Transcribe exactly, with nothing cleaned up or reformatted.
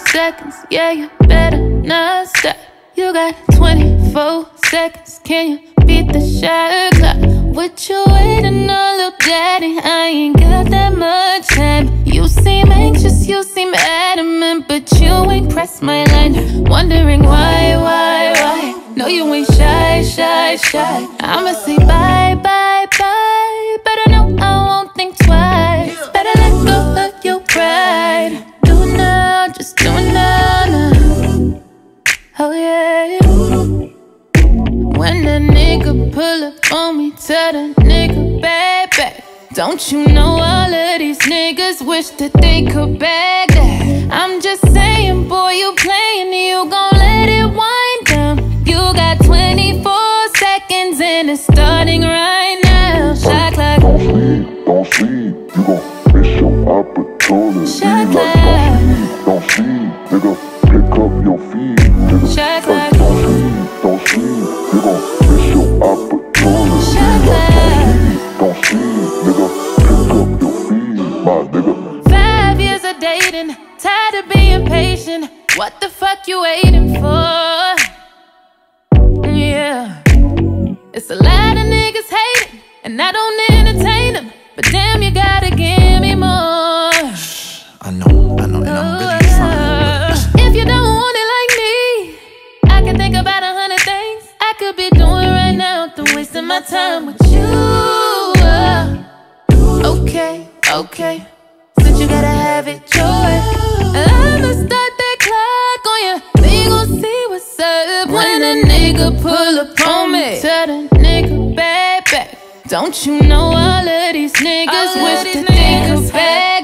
seconds, yeah, you better not stop. You got twenty-four seconds, can you beat the shot clock? What you waiting on, little daddy? I ain't got that much time. You seem anxious, you seem adamant, but you ain't pressed my line. Wondering why, why, why? No, you ain't shy, shy, shy. I'ma say bye, bye, bye. Better know I won't think twice. Better let go of your pride. Do it now, just do it now, now. Oh yeah. When that nigga pull up on me, tell the nigga back, back. Don't you know all of these niggas wish that they could bag that? I'm just saying, boy, you playing, you gon' let it wind down. You got twenty-four seconds and it's starting right now. Shot clock. Don't sleep, don't sleep, you gon' miss your opportunity. Shot clock. Like, don't sleep, don't sleep, nigga, pick up your feet, nigga. Shot clock. Like, don't sleep, don't sleep, you gon' miss your opportunity. Shot like, don't sleep, don't sleep, nigga, pick up your feet, my nigga. Five years of dating, tired of being patient. What the fuck you waiting for? Yeah, it's a lot of niggas hating, and I don't entertain them. But damn, you gotta give me more. I know, I know, and I'm really trying. If you don't want it like me, I can think about a hundred things I could be doing right now, than wasting my time with you. Okay, okay, since you gotta have it your way, I'ma start that clock on you. We gon' see what's up when a nigga pull up on me. Tell the nigga back, back. Don't you know all of these niggas wish that they could back